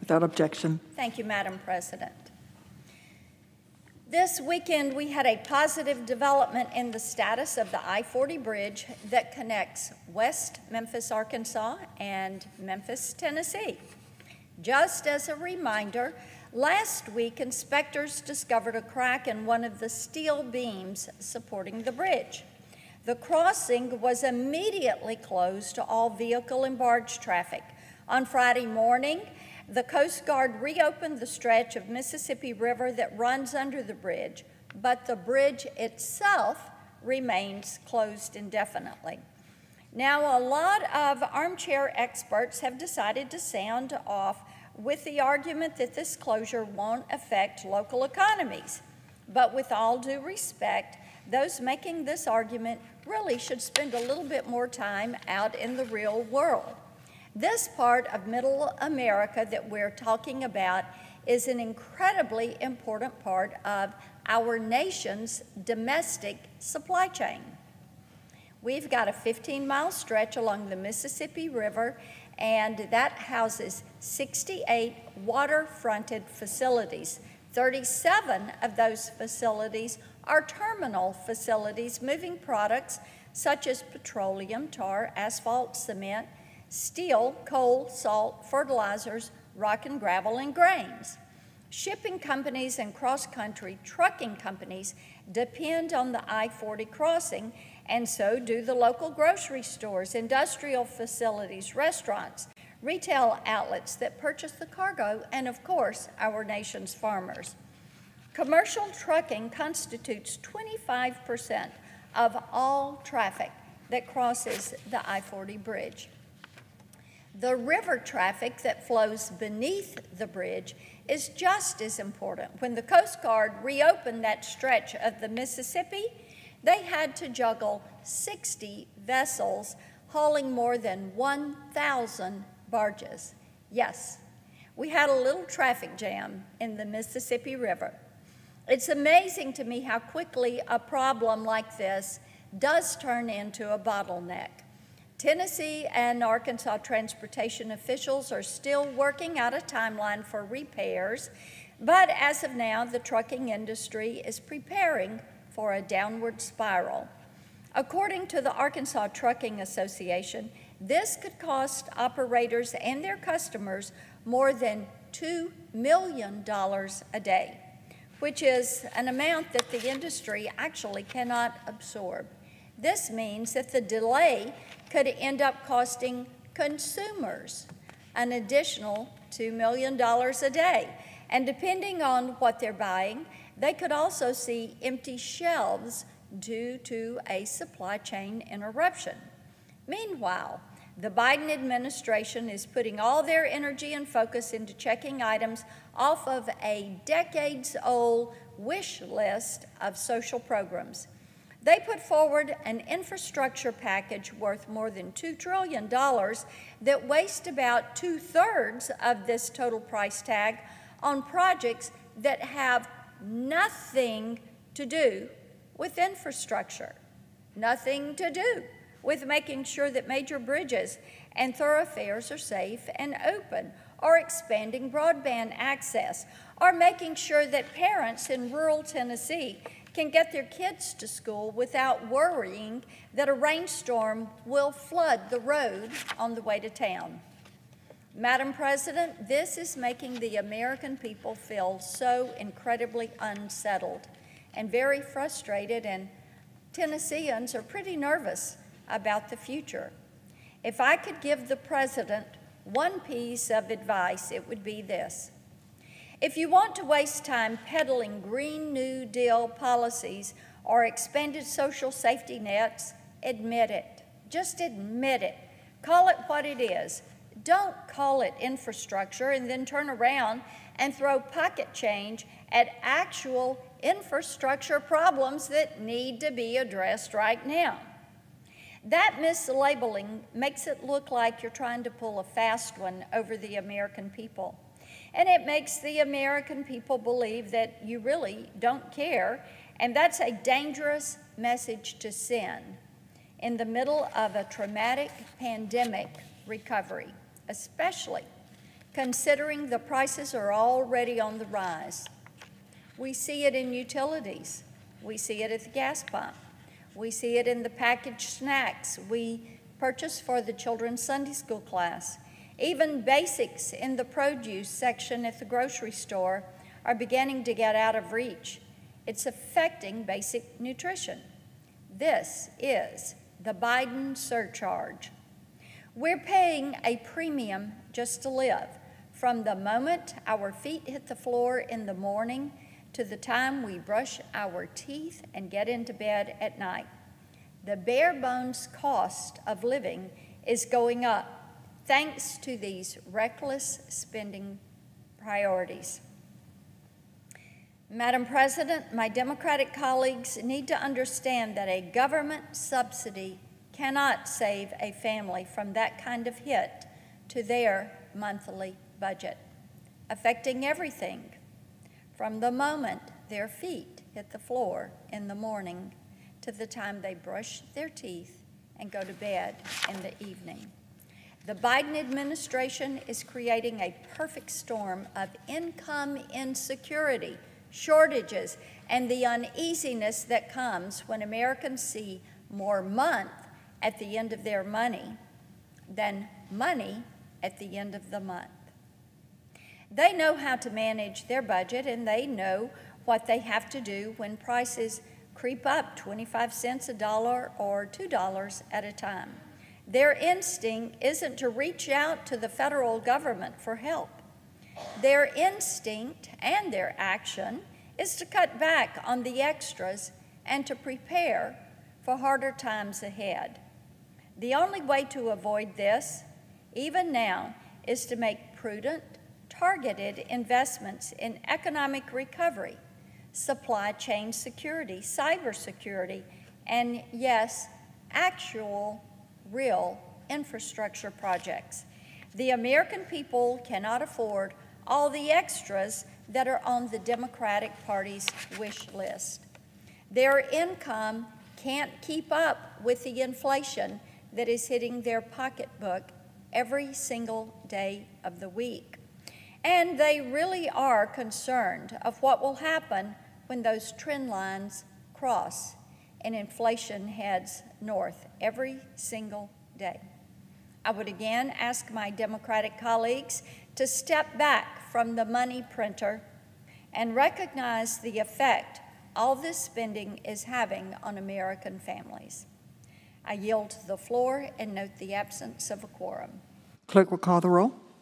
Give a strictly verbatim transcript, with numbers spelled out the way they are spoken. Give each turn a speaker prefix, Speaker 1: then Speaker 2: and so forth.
Speaker 1: Without objection.
Speaker 2: Thank you, Madam President. This weekend, we had a positive development in the status of the I forty bridge that connects West Memphis, Arkansas, and Memphis, Tennessee. Just as a reminder, last week, inspectors discovered a crack in one of the steel beams supporting the bridge. The crossing was immediately closed to all vehicle and barge traffic. On Friday morning, the Coast Guard reopened the stretch of Mississippi River that runs under the bridge, but the bridge itself remains closed indefinitely. Now, a lot of armchair experts have decided to sound off with the argument that this closure won't affect local economies. But with all due respect, those making this argument really should spend a little bit more time out in the real world. This part of Middle America that we're talking about is an incredibly important part of our nation's domestic supply chain. We've got a fifteen mile stretch along the Mississippi River, and that houses sixty-eight water-fronted facilities. thirty-seven of those facilities are terminal facilities moving products such as petroleum, tar, asphalt, cement, steel, coal, salt, fertilizers, rock and gravel, and grains. Shipping companies and cross-country trucking companies depend on the I forty crossing, and so do the local grocery stores, industrial facilities, restaurants, retail outlets that purchase the cargo, and of course, our nation's farmers. Commercial trucking constitutes twenty-five percent of all traffic that crosses the I forty bridge. The river traffic that flows beneath the bridge is just as important. When the Coast Guard reopened that stretch of the Mississippi, they had to juggle sixty vessels hauling more than one thousand barges. Yes, we had a little traffic jam in the Mississippi River. It's amazing to me how quickly a problem like this does turn into a bottleneck. Tennessee and Arkansas transportation officials are still working out a timeline for repairs, but as of now, the trucking industry is preparing for a downward spiral. According to the Arkansas Trucking Association, this could cost operators and their customers more than two million dollars a day, which is an amount that the industry actually cannot absorb. This means that the delay could end up costing consumers an additional two million dollars a day. And depending on what they're buying, they could also see empty shelves due to a supply chain interruption. Meanwhile, the Biden administration is putting all their energy and focus into checking items off of a decades-old wish list of social programs. They put forward an infrastructure package worth more than two trillion dollars that wastes about two-thirds of this total price tag on projects that have nothing to do with infrastructure, nothing to do with making sure that major bridges and thoroughfares are safe and open, or expanding broadband access, or making sure that parents in rural Tennessee can get their kids to school without worrying that a rainstorm will flood the road on the way to town. Madam President, this is making the American people feel so incredibly unsettled and very frustrated, and Tennesseans are pretty nervous about the future. If I could give the President one piece of advice, it would be this. If you want to waste time peddling Green New Deal policies or expanded social safety nets, admit it. Just admit it. Call it what it is. Don't call it infrastructure and then turn around and throw pocket change at actual infrastructure problems that need to be addressed right now. That mislabeling makes it look like you're trying to pull a fast one over the American people. And it makes the American people believe that you really don't care, and that's a dangerous message to send in the middle of a traumatic pandemic recovery, especially considering the prices are already on the rise. We see it in utilities. We see it at the gas pump. We see it in the packaged snacks we purchase for the children's Sunday school class. Even basics in the produce section at the grocery store are beginning to get out of reach. It's affecting basic nutrition. This is the Biden surcharge. We're paying a premium just to live, from the moment our feet hit the floor in the morning to the time we brush our teeth and get into bed at night. The bare bones cost of living is going up thanks to these reckless spending priorities. Madam President, my Democratic colleagues need to understand that a government subsidy cannot save a family from that kind of hit to their monthly budget, affecting everything from the moment their feet hit the floor in the morning to the time they brush their teeth and go to bed in the evening. The Biden administration is creating a perfect storm of income insecurity, shortages, and the uneasiness that comes when Americans see more month at the end of their money than money at the end of the month. They know how to manage their budget, and they know what they have to do when prices creep up twenty-five cents a dollar or two dollars at a time. Their instinct isn't to reach out to the federal government for help. Their instinct and their action is to cut back on the extras and to prepare for harder times ahead. The only way to avoid this, even now, is to make prudent, targeted investments in economic recovery, supply chain security, cybersecurity, and yes, actual, real infrastructure projects. The American people cannot afford all the extras that are on the Democratic Party's wish list. Their income can't keep up with the inflation that is hitting their pocketbook every single day of the week. And they really are concerned of what will happen when those trend lines cross and inflation heads north every single day. I would again ask my Democratic colleagues to step back from the money printer and recognize the effect all this spending is having on American families. I yield to the floor and note the absence of a quorum.
Speaker 1: Clerk will call the roll.